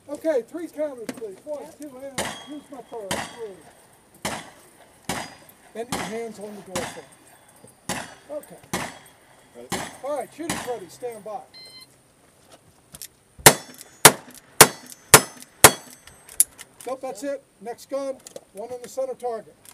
Okay, 3 counters, please. 1, 2, and use my purse. 3. And your hands on the door frame. Okay. Ready? All right, shooter's ready. Stand by. Nope, that's it. Next gun. One on the center target.